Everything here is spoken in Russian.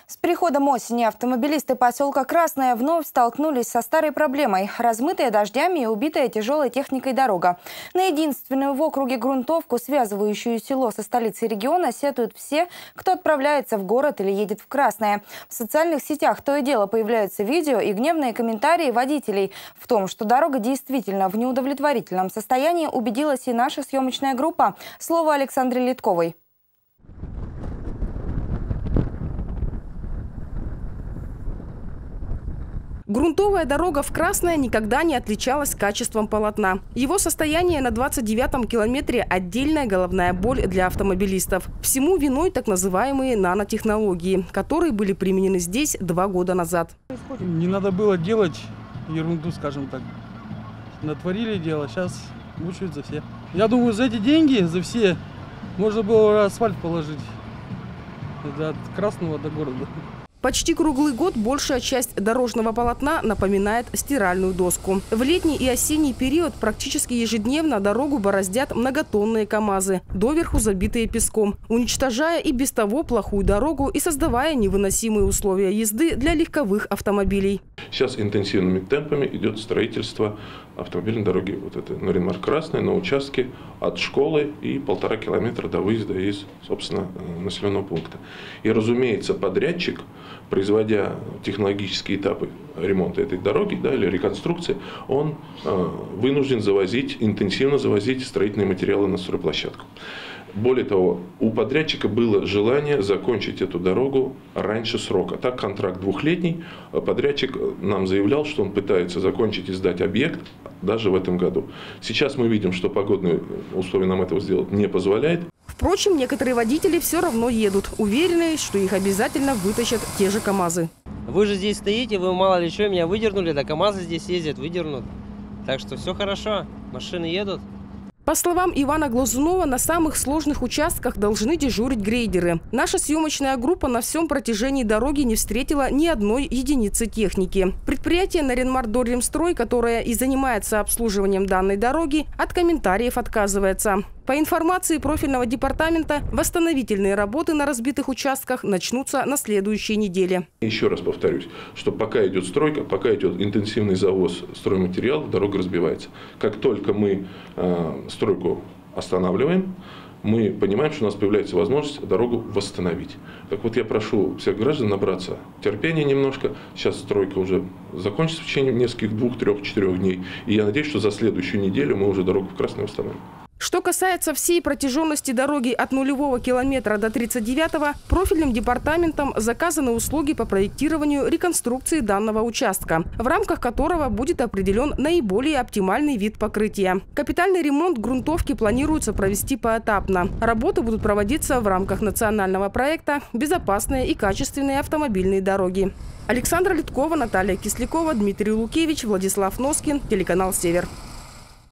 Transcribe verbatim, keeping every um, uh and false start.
С приходом осени автомобилисты поселка Красное вновь столкнулись со старой проблемой – размытая дождями и убитая тяжелой техникой дорога. На единственную в округе грунтовку, связывающую село со столицей региона, сетуют все, кто отправляется в город или едет в Красное. В социальных сетях то и дело появляются видео и гневные комментарии водителей. В том, что дорога действительно в неудовлетворительном состоянии, убедилась и наша съемочная группа. Слово Александре Литковой. Грунтовая дорога в Красное никогда не отличалась качеством полотна. Его состояние на двадцать девятом километре – отдельная головная боль для автомобилистов. Всему виной так называемые нанотехнологии, которые были применены здесь два года назад. Не надо было делать ерунду, скажем так. Натворили дело, сейчас мучают за все. Я думаю, за эти деньги, за все, можно было асфальт положить. Это от Красного до города. Почти круглый год большая часть дорожного полотна напоминает стиральную доску. В летний и осенний период практически ежедневно дорогу бороздят многотонные КАМАЗы, доверху забитые песком, уничтожая и без того плохую дорогу и создавая невыносимые условия езды для легковых автомобилей. Сейчас интенсивными темпами идет строительство автомобильной дороги вот этой Наринмар-Красной на участке от школы и полтора километра до выезда из, собственно, населенного пункта. И, разумеется, подрядчик, производя технологические этапы ремонта этой дороги, да, или реконструкции, он э, вынужден завозить, интенсивно завозить строительные материалы на стройплощадку. Более того, у подрядчика было желание закончить эту дорогу раньше срока. Так, контракт двухлетний. Подрядчик нам заявлял, что он пытается закончить и сдать объект даже в этом году. Сейчас мы видим, что погодные условия нам этого сделать не позволяют. Впрочем, некоторые водители все равно едут, уверенные, что их обязательно вытащат те же КАМАЗы. Вы же здесь стоите, вы мало ли что, меня выдернули, да КАМАЗы здесь ездят, выдернут. Так что все хорошо, машины едут. По словам Ивана Глазунова, на самых сложных участках должны дежурить грейдеры. Наша съемочная группа на всем протяжении дороги не встретила ни одной единицы техники. Предприятие Наринмар-Дорремстрой, которое и занимается обслуживанием данной дороги, от комментариев отказывается. По информации профильного департамента, восстановительные работы на разбитых участках начнутся на следующей неделе. Еще раз повторюсь, что пока идет стройка, пока идет интенсивный завоз стройматериалов, дорога разбивается. Как только мы э, стройку останавливаем, мы понимаем, что у нас появляется возможность дорогу восстановить. Так вот, я прошу всех граждан набраться терпения немножко. Сейчас стройка уже закончится в течение нескольких, двух, трех, четырех дней. И я надеюсь, что за следующую неделю мы уже дорогу в Красное восстановим. Что касается всей протяженности дороги от нулевого километра до тридцать девятого, профильным департаментом заказаны услуги по проектированию реконструкции данного участка, в рамках которого будет определен наиболее оптимальный вид покрытия. Капитальный ремонт грунтовки планируется провести поэтапно. Работы будут проводиться в рамках национального проекта «Безопасные и качественные автомобильные дороги». Александра Литкова, Наталья Кислякова, Дмитрий Лукевич, Владислав Носкин, телеканал «Север».